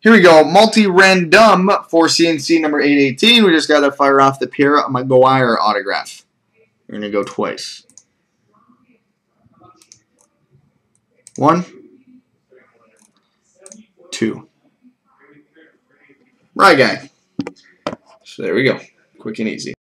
Here we go. Multi-random for CNC number 818. We just got to fire off the Pierre Maguire autograph. We're going to go twice. 1, 2. Right, guy. So there we go. Quick and easy.